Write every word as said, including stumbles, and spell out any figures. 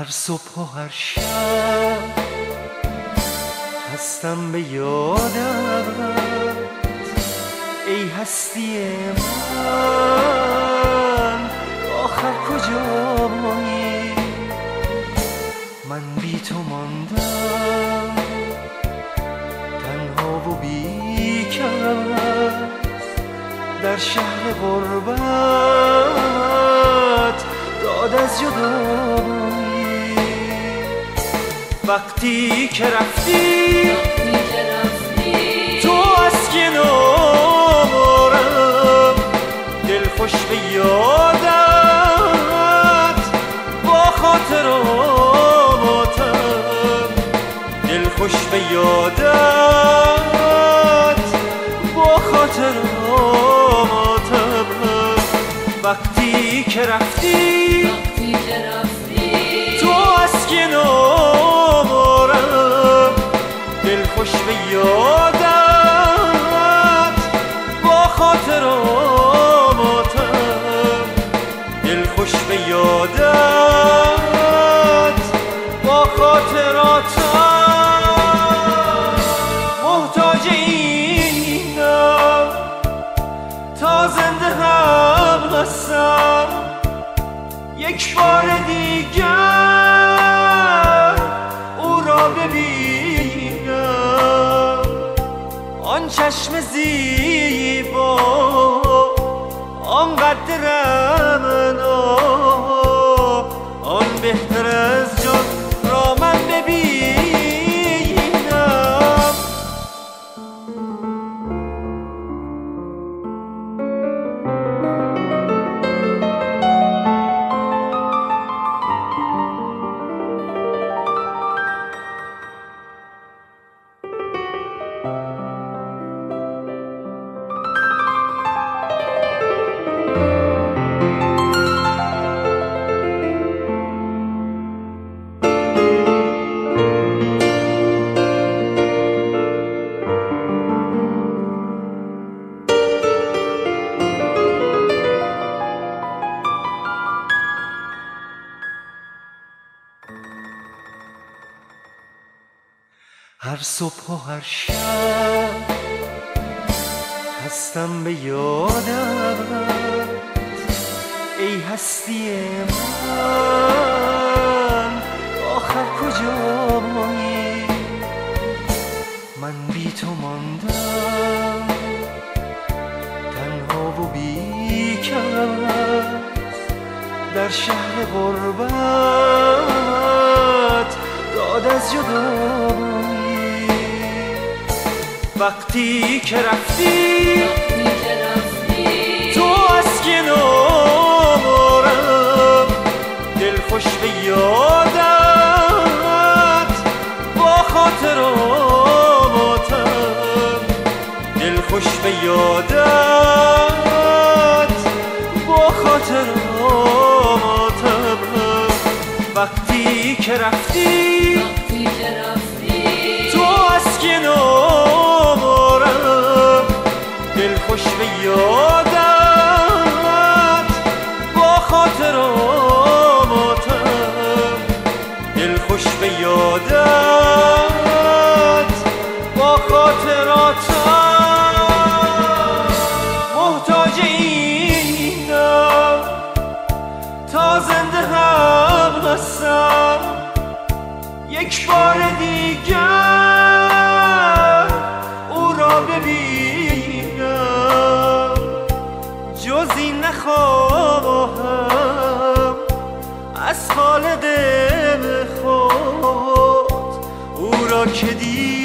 صبح و هر شب هستم به یادت ای هستی من، آخر کجا مانی؟ من بی تو ماندم تنها و بی کس در شهر غربت، داد از جدایی. وقتی که رفتی تو از کنارم، دل خوش به یادت با خاطراتم، دل خوش به یادت با خاطراتم. وقتی که رفتی تو از کنارم، دل خوش به یادت با خاطراتم، دل خوش به یادت با خاطراتم. محتاج اینم تا زنده هم هستم، یک بار دیگر او را ببینم. آن چشم زیبا آنقدر من، آن بهتر از جان را من ببینم. هر صبح و هر شب هستم به یادت ای هستی من، آخر کجا مانی؟ من بی تو ماندم تنها و بی کس در شهر غربت، داد از جدایی. وقتی که رفتی تو از کنارم، دل خوش به یادت با خاطراتم، دل خوش به یادت با خاطراتم. وقتی که رفتی تو از کنارم، دل خوش به یادت با خاطراتم، دل خوش به یادت با خاطراتم. محتاج اینم تا زنده هم هستم، یک بار دیگر او را ببینم. جز این نخواهم از خالق خود، او را که دید